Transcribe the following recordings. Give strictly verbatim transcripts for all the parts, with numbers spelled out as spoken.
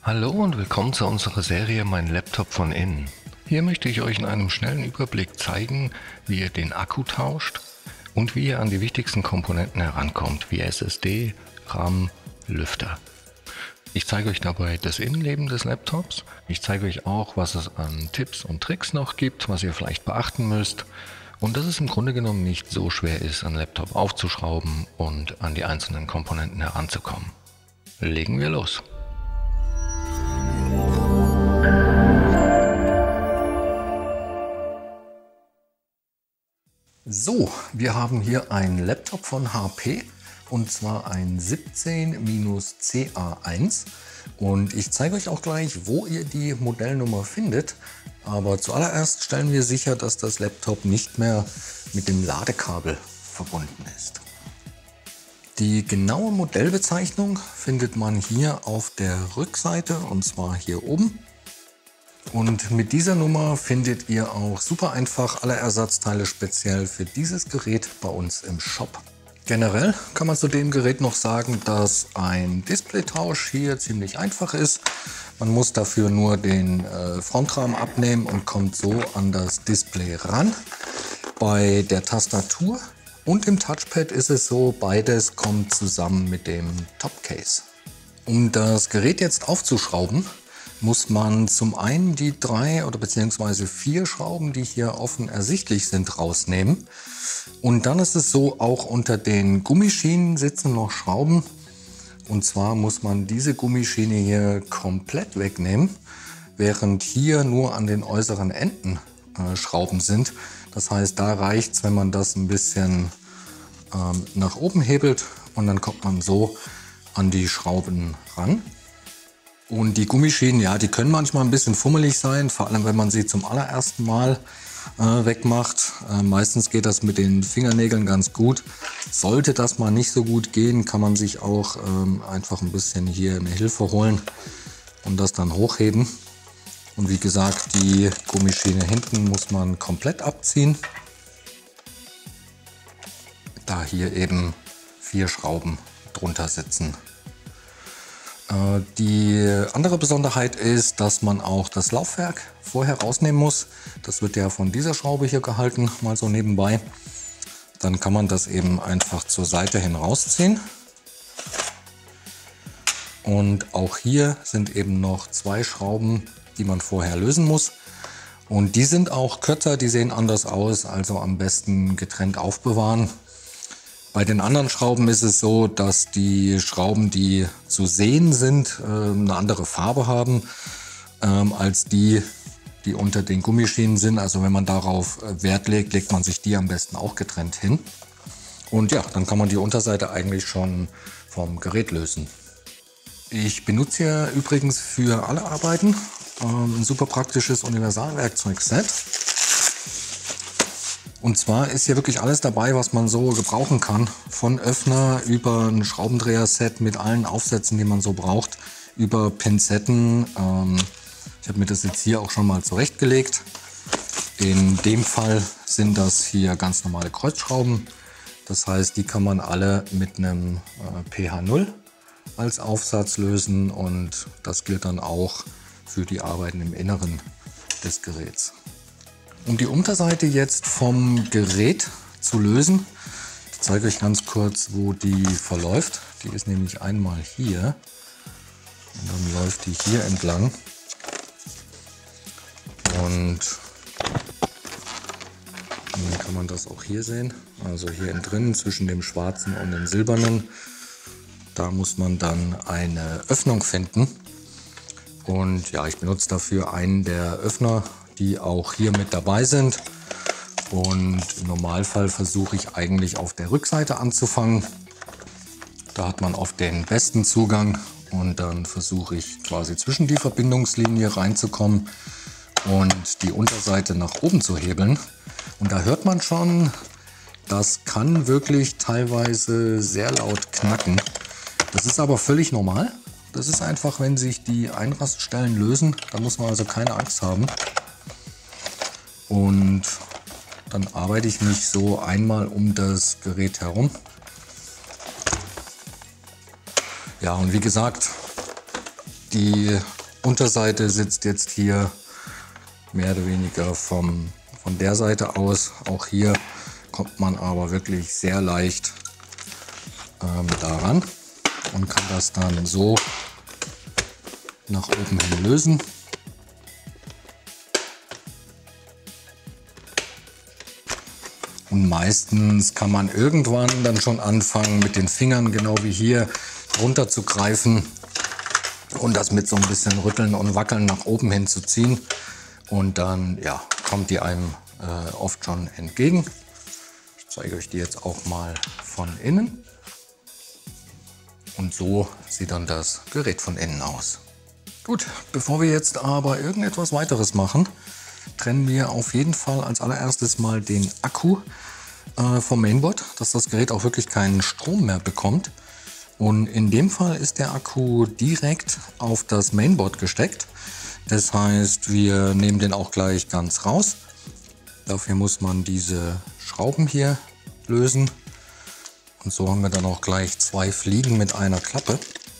Hallo und willkommen zu unserer Serie Mein Laptop von innen. Hier möchte ich euch in einem schnellen Überblick zeigen, wie ihr den Akku tauscht und wie ihr an die wichtigsten Komponenten herankommt, wie S S D, RAM, Lüfter. Ich zeige euch dabei das Innenleben des Laptops. Ich zeige euch auch, was es an Tipps und Tricks noch gibt, was ihr vielleicht beachten müsst. Und dass es im Grunde genommen nicht so schwer ist, einen Laptop aufzuschrauben und an die einzelnen Komponenten heranzukommen. Legen wir los! So, wir haben hier einen Laptop von H P und zwar ein siebzehn C A eins und ich zeige euch auch gleich, wo ihr die Modellnummer findet. Aber zuallererst stellen wir sicher, dass das Laptop nicht mehr mit dem Ladekabel verbunden ist. Die genaue Modellbezeichnung findet man hier auf der Rückseite und zwar hier oben. Und mit dieser Nummer findet ihr auch super einfach alle Ersatzteile speziell für dieses Gerät bei uns im Shop. Generell kann man zu dem Gerät noch sagen, dass ein Displaytausch hier ziemlich einfach ist. Man muss dafür nur den äh, Frontrahmen abnehmen und kommt so an das Display ran. Bei der Tastatur und dem Touchpad ist es so, beides kommt zusammen mit dem Topcase. Um das Gerät jetzt aufzuschrauben, muss man zum einen die drei oder beziehungsweise vier Schrauben, die hier offen ersichtlich sind, rausnehmen. Und dann ist es so, auch unter den Gummischienen sitzen noch Schrauben. Und zwar muss man diese Gummischiene hier komplett wegnehmen, während hier nur an den äußeren Enden äh, Schrauben sind. Das heißt, da reicht es, wenn man das ein bisschen ähm, nach oben hebelt und dann kommt man so an die Schrauben ran. Und die Gummischienen, ja, die können manchmal ein bisschen fummelig sein, vor allem wenn man sie zum allerersten Mal äh, wegmacht. Äh, meistens geht das mit den Fingernägeln ganz gut. Sollte das mal nicht so gut gehen, kann man sich auch ähm, einfach ein bisschen hier eine Hilfe holen und das dann hochheben. Und wie gesagt, die Gummischiene hinten muss man komplett abziehen, da hier eben vier Schrauben drunter sitzen. Die andere Besonderheit ist, dass man auch das Laufwerk vorher rausnehmen muss. Das wird ja von dieser Schraube hier gehalten, mal so nebenbei. Dann kann man das eben einfach zur Seite hin rausziehen. Und auch hier sind eben noch zwei Schrauben, die man vorher lösen muss. Und die sind auch kürzer, die sehen anders aus, also am besten getrennt aufbewahren. Bei den anderen Schrauben ist es so, dass die Schrauben, die zu sehen sind, eine andere Farbe haben als die, die unter den Gummischienen sind. Also wenn man darauf Wert legt, legt man sich die am besten auch getrennt hin. Und ja, dann kann man die Unterseite eigentlich schon vom Gerät lösen. Ich benutze hier übrigens für alle Arbeiten ein super praktisches Universalwerkzeugset. Und zwar ist hier wirklich alles dabei, was man so gebrauchen kann. Von Öffner über ein Schraubendreher-Set mit allen Aufsätzen, die man so braucht, über Pinzetten. Ähm, ich habe mir das jetzt hier auch schon mal zurechtgelegt. In dem Fall sind das hier ganz normale Kreuzschrauben. Das heißt, die kann man alle mit einem äh, P H null als Aufsatz lösen und das gilt dann auch für die Arbeiten im Inneren des Geräts. Um die Unterseite jetzt vom Gerät zu lösen, ich zeige euch ganz kurz, wo die verläuft. Die ist nämlich einmal hier und dann läuft die hier entlang. Und dann kann man das auch hier sehen. Also hier innen drin zwischen dem schwarzen und dem silbernen. Da muss man dann eine Öffnung finden. Und ja, ich benutze dafür einen der Öffner, die auch hier mit dabei sind. Und im Normalfall versuche ich eigentlich auf der Rückseite anzufangen. Da hat man oft den besten Zugang und dann versuche ich quasi zwischen die Verbindungslinie reinzukommen und die Unterseite nach oben zu hebeln. Und da hört man schon, das kann wirklich teilweise sehr laut knacken. Das ist aber völlig normal. Das ist einfach, wenn sich die Einraststellen lösen, da muss man also keine Angst haben. Und dann arbeite ich mich so einmal um das Gerät herum. Ja, und wie gesagt, Die Unterseite sitzt jetzt hier mehr oder weniger vom, von der Seite aus. Auch hier kommt man aber wirklich sehr leicht ähm, daran und kann das dann so nach oben hin lösen. Und meistens kann man irgendwann dann schon anfangen, mit den Fingern, genau wie hier, runter zu greifen und das mit so ein bisschen Rütteln und Wackeln nach oben hin zu ziehen. Und dann ja, kommt die einem äh, oft schon entgegen. Ich zeige euch die jetzt auch mal von innen. Und so sieht dann das Gerät von innen aus. Gut, bevor wir jetzt aber irgendetwas weiteres machen, trennen wir auf jeden Fall als allererstes mal den Akku äh, vom Mainboard, dass das Gerät auch wirklich keinen Strom mehr bekommt. Und in dem Fall ist der Akku direkt auf das Mainboard gesteckt. Das heißt, wir nehmen den auch gleich ganz raus. Dafür muss man diese Schrauben hier lösen. Und so haben wir dann auch gleich zwei Fliegen mit einer Klappe.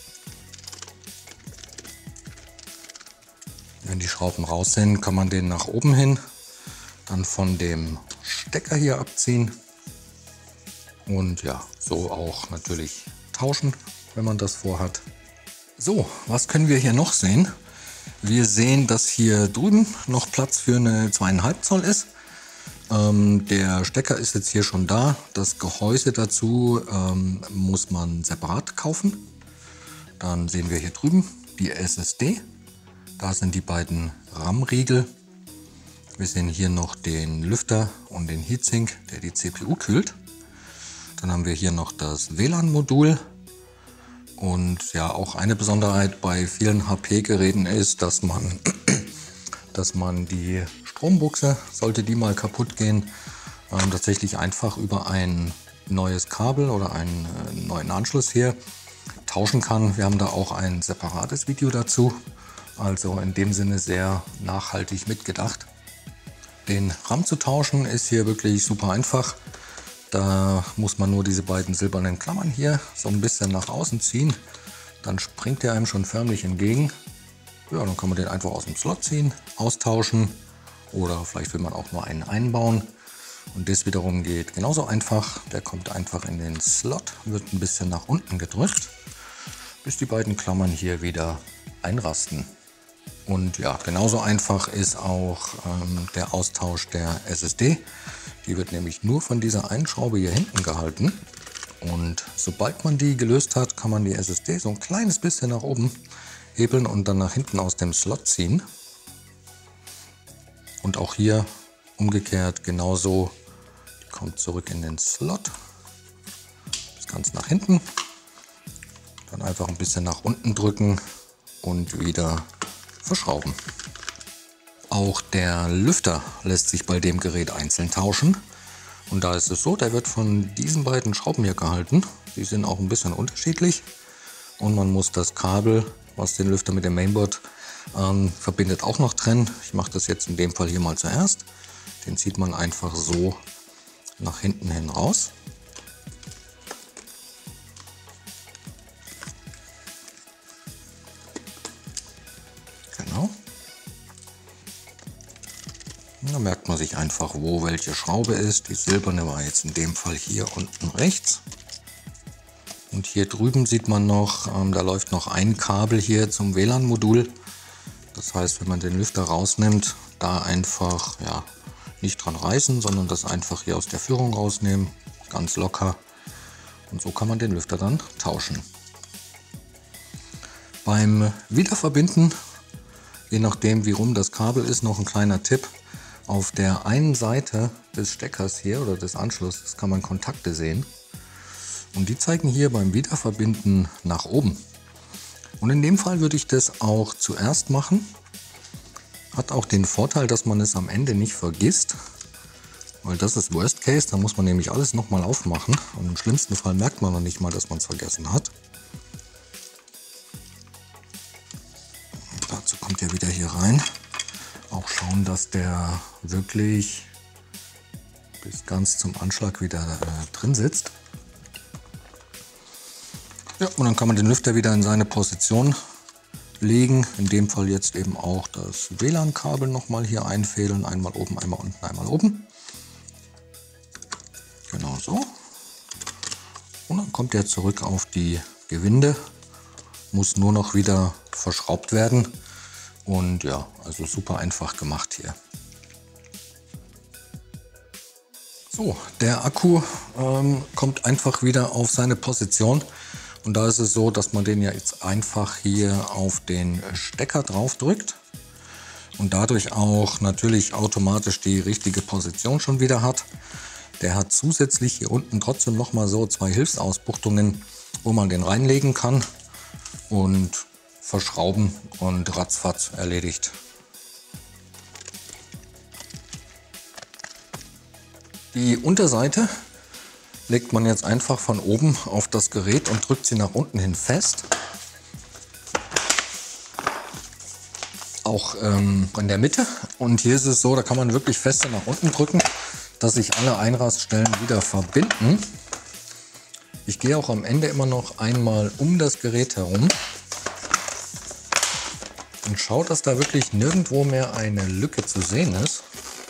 Wenn die Schrauben raus sind, kann man den nach oben hin dann von dem Stecker hier abziehen und ja, so auch natürlich tauschen, wenn man das vorhat. So, was können wir hier noch sehen? Wir sehen, dass hier drüben noch Platz für eine zwei Komma fünf Zoll ist. Ähm, der Stecker ist jetzt hier schon da. Das Gehäuse dazu ähm, muss man separat kaufen. Dann sehen wir hier drüben die S S D. Da sind die beiden RAM-Riegel. Wir sehen hier noch den Lüfter und den Heatsink, der die C P U kühlt. Dann haben wir hier noch das W L A N-Modul. Und ja, auch eine Besonderheit bei vielen H P-Geräten ist, dass man, dass man die Strombuchse, sollte die mal kaputt gehen, ähm, tatsächlich einfach über ein neues Kabel oder einen äh, neuen Anschluss hier tauschen kann. Wir haben da auch ein separates Video dazu. Also in dem Sinne sehr nachhaltig mitgedacht. Den RAM zu tauschen ist hier wirklich super einfach. Da muss man nur diese beiden silbernen Klammern hier so ein bisschen nach außen ziehen. Dann springt der einem schon förmlich entgegen. Ja, dann kann man den einfach aus dem Slot ziehen, austauschen. Oder vielleicht will man auch nur einen einbauen. Und das wiederum geht genauso einfach. Der kommt einfach in den Slot, wird ein bisschen nach unten gedrückt, bis die beiden Klammern hier wieder einrasten. Und ja, genauso einfach ist auch ähm, der Austausch der S S D. Die wird nämlich nur von dieser einen Schraube hier hinten gehalten. Und sobald man die gelöst hat, kann man die S S D so ein kleines bisschen nach oben hebeln und dann nach hinten aus dem Slot ziehen. Und auch hier umgekehrt genauso. Die kommt zurück in den Slot. Das Ganze nach hinten. Dann einfach ein bisschen nach unten drücken und wieder verschrauben. Auch der Lüfter lässt sich bei dem Gerät einzeln tauschen. Und da ist es so, der wird von diesen beiden Schrauben hier gehalten. Die sind auch ein bisschen unterschiedlich. Und man muss das Kabel, was den Lüfter mit dem Mainboard ähm, verbindet, auch noch trennen. Ich mache das jetzt in dem Fall hier mal zuerst. Den zieht man einfach so nach hinten hin raus. Genau. Da merkt man sich einfach, wo welche Schraube ist. Die silberne war jetzt in dem Fall hier unten rechts. Und hier drüben sieht man noch, ähm, da läuft noch ein Kabel hier zum W L A N-Modul. Das heißt, wenn man den Lüfter rausnimmt, da einfach ja, nicht dran reißen, sondern das einfach hier aus der Führung rausnehmen. Ganz locker. Und so kann man den Lüfter dann tauschen. Beim Wiederverbinden, je nachdem wie rum das Kabel ist, noch ein kleiner Tipp. Auf der einen Seite des Steckers hier oder des Anschlusses kann man Kontakte sehen. Und die zeigen hier beim Wiederverbinden nach oben. Und in dem Fall würde ich das auch zuerst machen. Hat auch den Vorteil, dass man es am Ende nicht vergisst. Weil das ist Worst Case, da muss man nämlich alles nochmal aufmachen. Und im schlimmsten Fall merkt man noch nicht mal, dass man es vergessen hat. Und dazu kommt er wieder hier rein. Auch schauen, dass der wirklich bis ganz zum Anschlag wieder äh, drin sitzt. Ja, und dann kann man den Lüfter wieder in seine Position legen. In dem Fall jetzt eben auch das W L A N-Kabel nochmal hier einfädeln. Einmal oben, einmal unten, einmal oben. Genau so. Und dann kommt er zurück auf die Gewinde. Muss nur noch wieder verschraubt werden. Und ja, also super einfach gemacht hier. So, der Akku ähm, kommt einfach wieder auf seine Position. Und da ist es so, dass man den ja jetzt einfach hier auf den Stecker drauf drückt. Und dadurch auch natürlich automatisch die richtige Position schon wieder hat. Der hat zusätzlich hier unten trotzdem noch mal so zwei Hilfsausbuchtungen, wo man den reinlegen kann und verschrauben und ratzfatz erledigt. Die Unterseite legt man jetzt einfach von oben auf das Gerät und drückt sie nach unten hin fest. Auch ähm, in der Mitte. Und hier ist es so, da kann man wirklich fester nach unten drücken, dass sich alle Einraststellen wieder verbinden. Ich gehe auch am Ende immer noch einmal um das Gerät herum und schaue, dass da wirklich nirgendwo mehr eine Lücke zu sehen ist.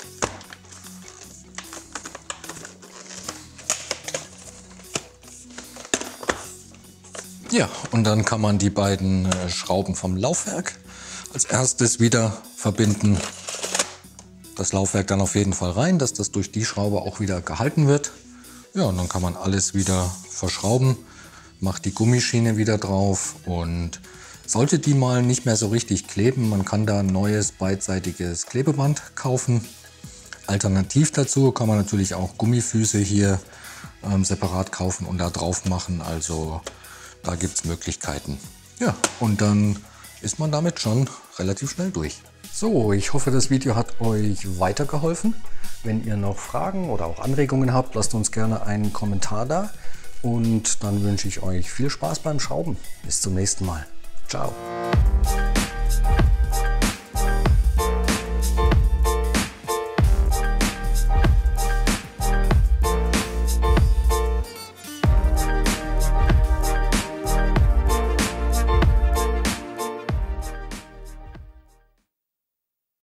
Ja, und dann kann man die beiden Schrauben vom Laufwerk als erstes wieder verbinden. Das Laufwerk dann auf jeden Fall rein, dass das durch die Schraube auch wieder gehalten wird. Ja, und dann kann man alles wieder verschrauben, macht die Gummischiene wieder drauf und sollte die mal nicht mehr so richtig kleben, man kann da ein neues beidseitiges Klebeband kaufen. Alternativ dazu kann man natürlich auch Gummifüße hier ähm, separat kaufen und da drauf machen, also da gibt es Möglichkeiten. Ja, und dann ist man damit schon relativ schnell durch. So, ich hoffe, das Video hat euch weitergeholfen. Wenn ihr noch Fragen oder auch Anregungen habt, lasst uns gerne einen Kommentar da. Und dann wünsche ich euch viel Spaß beim Schrauben. Bis zum nächsten Mal. Ciao.